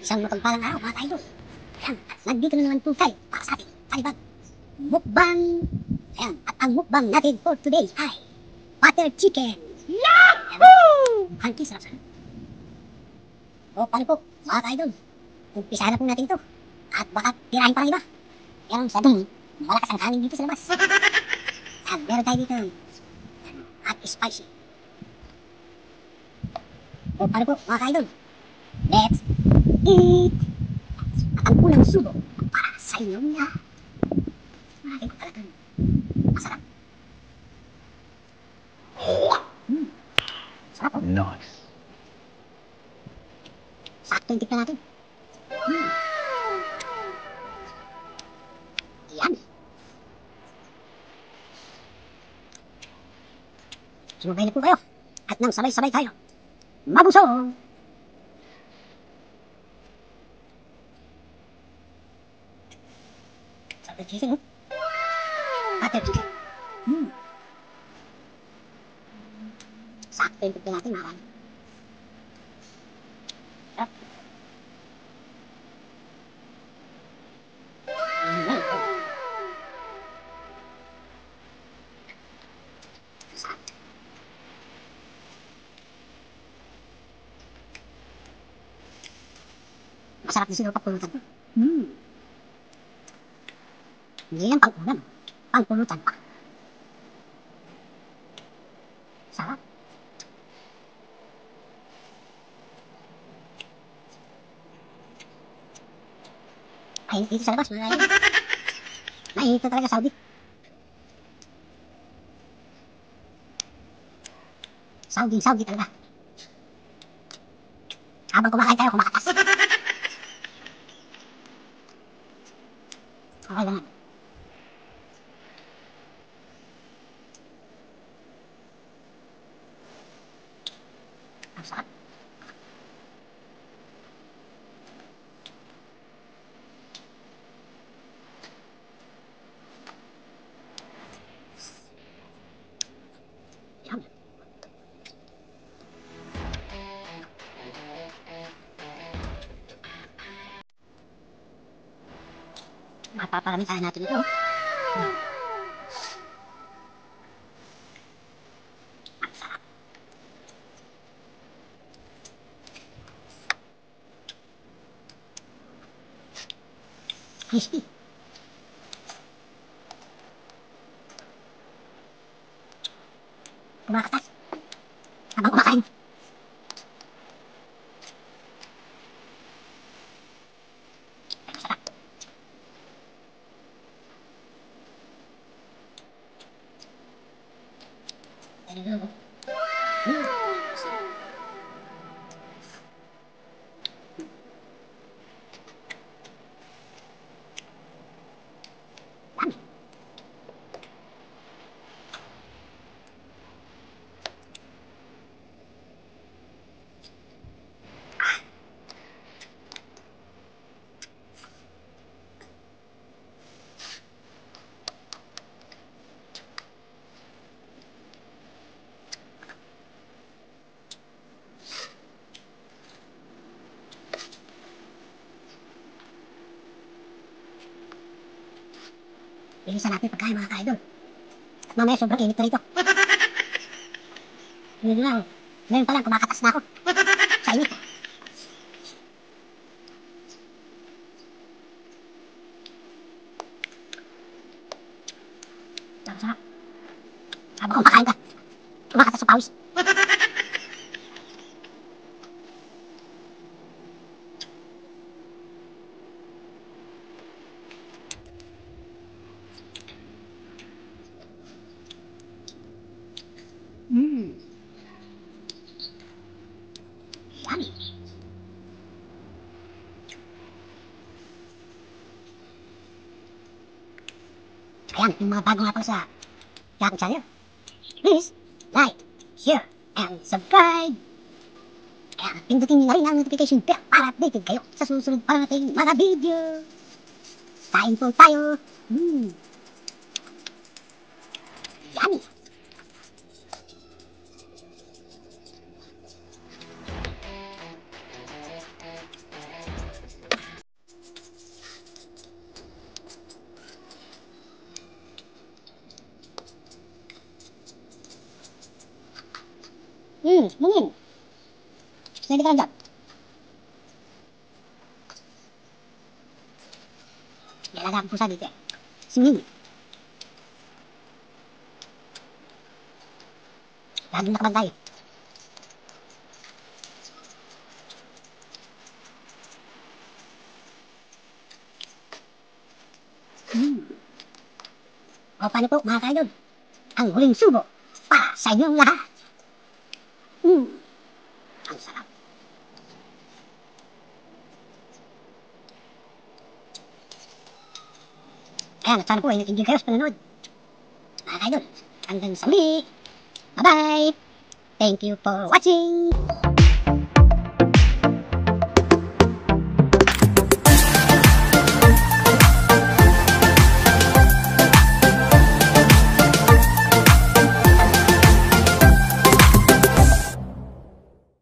Isang mapagpalang araw mga ka-idol. Ayan, at nandito na naman po tayo para sa ating palibag mukbang. Ayan, at ang mukbang natin for today ay butter chicken. Yahoo! Ang sarap sa. O paano po mga ka-idol? Umpisahan na po natin ito. At baka tirahin pa ng iba. Pero sabing malakas ang hangin dito sa labas. At meron tayo dito at spicy. O paano po mga ka-idol? Let's eat! At ang unang subo para sa inyong lahat. Ay, talagang masarap. Sarap po. Nice. Sakto yung tikman natin. Yan. Sumabay na po kayo. At nang sabay-sabay tayo mabusog. Butter chicken, oh. Butter chicken. Sakto yung tikman natin, marami. Sarap. Sarap. Masarap din siguro pagpulutan. Hindi yan pang-ulam. Pang-pulutan pa. Sarap. Ay, dito sa labas, mga ayun. Mainit na talaga Saudi. Saudi talaga. Habang kumakain tayo, kumakatas. Okay lang yan. Ang sarap. Yan. Mapaparami tayo natin ito. Ang sarap. Crispy. Kumakatas. Habang kumakain. Ang sarap. Sarap. Bilisan natin pagkain mga ka-idol. At mamaya sobrang init na rito. Hindi lang. Ngayon pa lang kumakatas na ako. Sa init. Ang sarap. Habang kumakain ka, kumakatas sa pawis. Yummy. Ayan, yung mga bago nga pala sa aking channel. Please, like, share, and subscribe. Ayan, pindutin nyo na rin ang notification bell para updated kayo sa susunod pa nating mga video. Kain po tayo. Yummy. Pwede ka lang dyan. May alaga akong pusa dito eh. Si Minnie. Laging nakabantay. O paano po mga kaidol? Ang huling subo para sa inyong lahat. Ang sarap. Ayan, at sana po ay nag-enjoy kayo sa panonood. Mga kaidol, hanggang sa muli. Bye-bye! Thank you for watching!